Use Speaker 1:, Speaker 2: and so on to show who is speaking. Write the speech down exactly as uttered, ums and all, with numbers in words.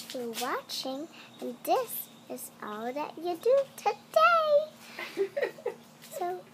Speaker 1: for watching, and this is all that you do today. So